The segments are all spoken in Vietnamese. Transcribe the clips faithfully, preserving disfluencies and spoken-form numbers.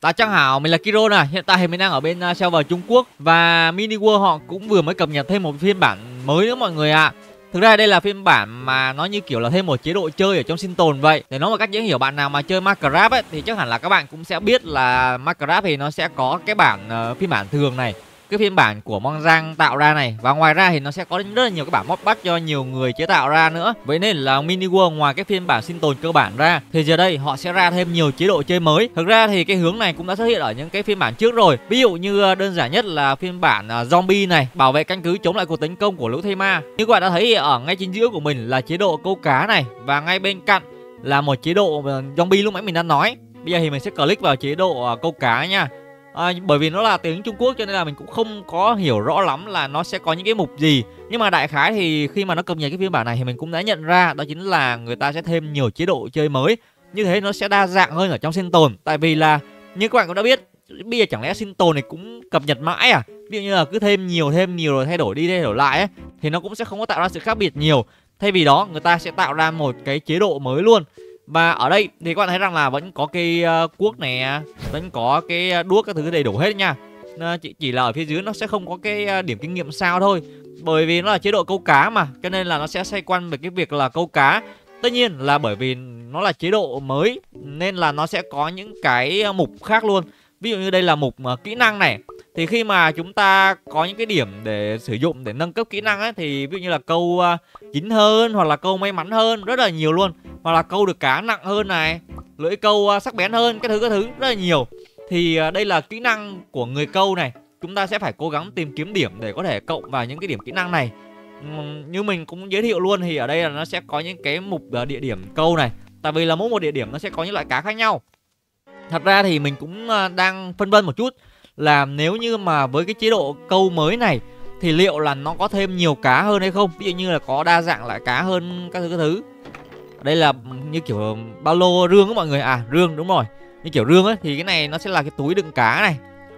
Tá Trang Hảo, mình là Kiro này. Hiện tại thì mình đang ở bên uh, server Trung Quốc. Và Mini World họ cũng vừa mới cập nhật thêm một phiên bản mới nữa mọi người ạ. à. Thực ra đây là phiên bản mà nó như kiểu là thêm một chế độ chơi ở trong sinh tồn vậy. Để nói một cách dễ hiểu, bạn nào mà chơi Minecraft ấy thì chắc hẳn là các bạn cũng sẽ biết là Minecraft thì nó sẽ có cái bản uh, phiên bản thường này, cái phiên bản của Mojang tạo ra này, và ngoài ra thì nó sẽ có rất là nhiều cái bản modpack do nhiều người chế tạo ra nữa. Vậy nên là Mini World ngoài cái phiên bản sinh tồn cơ bản ra thì giờ đây họ sẽ ra thêm nhiều chế độ chơi mới. Thực ra thì cái hướng này cũng đã xuất hiện ở những cái phiên bản trước rồi. Ví dụ như đơn giản nhất là phiên bản uh, zombie này, bảo vệ căn cứ chống lại cuộc tấn công của lũ thây ma. Như các bạn đã thấy ở ngay chính giữa của mình là chế độ câu cá này, và ngay bên cạnh là một chế độ uh, zombie lúc nãy mình đã nói. Bây giờ thì mình sẽ click vào chế độ uh, câu cá nha. À, bởi vì nó là tiếng Trung Quốc cho nên là mình cũng không có hiểu rõ lắm là nó sẽ có những cái mục gì. Nhưng mà đại khái thì khi mà nó cập nhật cái phiên bản này thì mình cũng đã nhận ra đó chính là người ta sẽ thêm nhiều chế độ chơi mới. Như thế nó sẽ đa dạng hơn ở trong sinh tồn. Tại vì là như các bạn cũng đã biết, bây giờ chẳng lẽ sinh tồn này cũng cập nhật mãi à? Ví dụ như là cứ thêm nhiều thêm nhiều rồi thay đổi đi thay đổi lại ấy, thì nó cũng sẽ không có tạo ra sự khác biệt nhiều. Thay vì đó người ta sẽ tạo ra một cái chế độ mới luôn. Và ở đây thì các bạn thấy rằng là vẫn có cái uh, cuốc này, vẫn có cái đuốc các thứ đầy đủ hết nha. uh, chỉ, chỉ là ở phía dưới nó sẽ không có cái uh, điểm kinh nghiệm sao thôi. Bởi vì nó là chế độ câu cá mà, cho nên là nó sẽ xoay quanh về cái việc là câu cá. Tất nhiên là bởi vì nó là chế độ mới nên là nó sẽ có những cái mục khác luôn. Ví dụ như đây là mục uh, kỹ năng này. Thì khi mà chúng ta có những cái điểm để sử dụng để nâng cấp kỹ năng ấy, thì ví dụ như là câu uh, chín hơn, hoặc là câu may mắn hơn, rất là nhiều luôn. Hoặc là câu được cá nặng hơn này, lưỡi câu uh, sắc bén hơn, cái thứ cái thứ rất là nhiều. Thì uh, đây là kỹ năng của người câu này. Chúng ta sẽ phải cố gắng tìm kiếm điểm để có thể cộng vào những cái điểm kỹ năng này. uhm, Như mình cũng giới thiệu luôn thì ở đây là nó sẽ có những cái mục uh, địa điểm câu này. Tại vì là mỗi một địa điểm nó sẽ có những loại cá khác nhau. Thật ra thì mình cũng uh, đang phân vân một chút là nếu như mà với cái chế độ câu mới này thì liệu là nó có thêm nhiều cá hơn hay không. Ví dụ như là có đa dạng loại cá hơn các thứ các thứ. Đây là như kiểu ba lô rương á mọi người. À rương, đúng rồi, như kiểu rương ấy. Thì cái này nó sẽ là cái túi đựng cá này.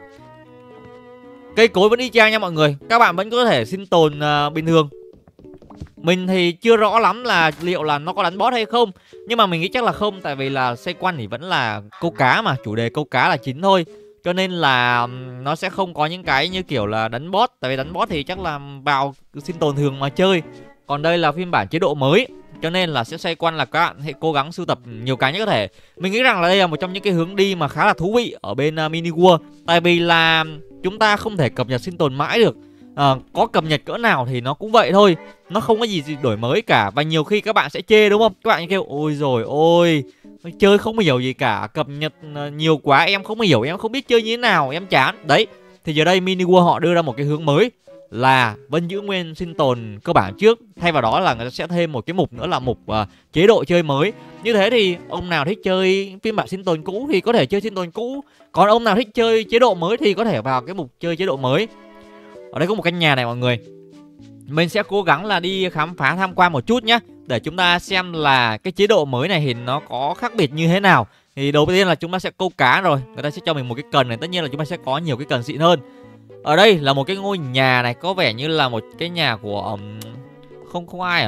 Cây cối vẫn y chang nha mọi người. Các bạn vẫn có thể sinh tồn uh, bình thường. Mình thì chưa rõ lắm là liệu là nó có đánh boss hay không, nhưng mà mình nghĩ chắc là không. Tại vì là xoay quanh thì vẫn là câu cá mà, chủ đề câu cá là chính thôi. Cho nên là nó sẽ không có những cái như kiểu là đánh boss. Tại vì đánh boss thì chắc là vào sinh tồn thường mà chơi. Còn đây là phiên bản chế độ mới, cho nên là sẽ xoay quanh là các bạn hãy cố gắng sưu tập nhiều cái nhất có thể. Mình nghĩ rằng là đây là một trong những cái hướng đi mà khá là thú vị ở bên uh, Mini World. Tại vì là chúng ta không thể cập nhật sinh tồn mãi được. à, Có cập nhật cỡ nào thì nó cũng vậy thôi, nó không có gì, gì đổi mới cả. Và nhiều khi các bạn sẽ chê đúng không? Các bạn kêu ôi rồi ôi, chơi không hiểu gì cả, cập nhật uh, nhiều quá em không hiểu, em không biết chơi như thế nào, em chán. Đấy, thì giờ đây Mini World họ đưa ra một cái hướng mới là vẫn giữ nguyên sinh tồn cơ bản trước. Thay vào đó là người ta sẽ thêm một cái mục nữa là mục uh, chế độ chơi mới. Như thế thì ông nào thích chơi phiên bản sinh tồn cũ thì có thể chơi sinh tồn cũ, còn ông nào thích chơi chế độ mới thì có thể vào cái mục chơi chế độ mới. Ở đây có một căn nhà này mọi người. Mình sẽ cố gắng là đi khám phá tham quan một chút nhé, để chúng ta xem là cái chế độ mới này thì nó có khác biệt như thế nào. Thì đầu tiên là chúng ta sẽ câu cá rồi. Người ta sẽ cho mình một cái cần này, tất nhiên là chúng ta sẽ có nhiều cái cần xịn hơn. Ở đây là một cái ngôi nhà này, có vẻ như là một cái nhà của um, không không ai à.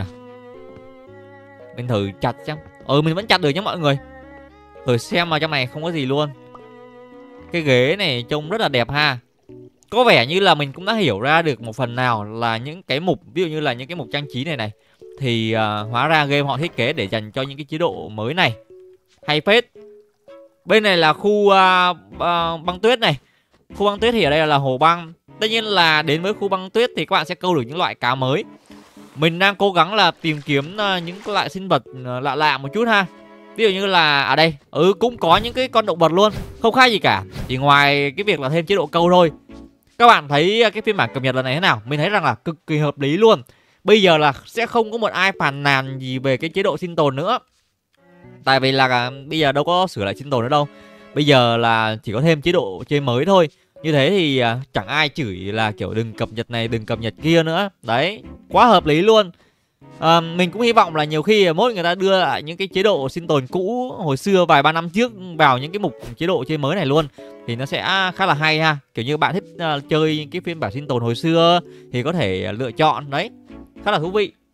Mình thử chặt xem. Ừ, mình vẫn chặt được nhé mọi người. Thử xem mà trong này không có gì luôn. Cái ghế này trông rất là đẹp ha. Có vẻ như là mình cũng đã hiểu ra được một phần nào là những cái mục, ví dụ như là những cái mục trang trí này này, thì uh, hóa ra game họ thiết kế để dành cho những cái chế độ mới này. Hay phết. Bên này là khu uh, uh, băng tuyết này. Khu băng tuyết thì ở đây là hồ băng. Tất nhiên là đến với khu băng tuyết thì các bạn sẽ câu được những loại cá mới. Mình đang cố gắng là tìm kiếm uh, những loại sinh vật uh, lạ lạ một chút ha. Ví dụ như là ở đây, ừ cũng có những cái con động vật luôn, không khác gì cả, chỉ ngoài cái việc là thêm chế độ câu thôi. Các bạn thấy cái phiên bản cập nhật lần này thế nào? Mình thấy rằng là cực kỳ hợp lý luôn. Bây giờ là sẽ không có một ai phàn nàn gì về cái chế độ sinh tồn nữa. Tại vì là bây giờ đâu có sửa lại sinh tồn nữa đâu. Bây giờ là chỉ có thêm chế độ chơi mới thôi. Như thế thì chẳng ai chửi là kiểu đừng cập nhật này, đừng cập nhật kia nữa. Đấy, quá hợp lý luôn. à, Mình cũng hy vọng là nhiều khi mỗi người ta đưa lại những cái chế độ sinh tồn cũ hồi xưa vài ba năm trước vào những cái mục chế độ chơi mới này luôn, thì nó sẽ khá là hay ha. Kiểu như bạn thích uh, chơi cái phiên bản sinh tồn hồi xưa thì có thể lựa chọn. Đấy, khá là thú vị.